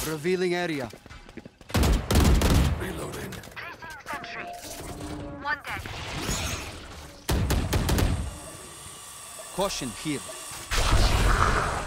Revealing area. Reloading. Placing sentry. One dead. Caution here.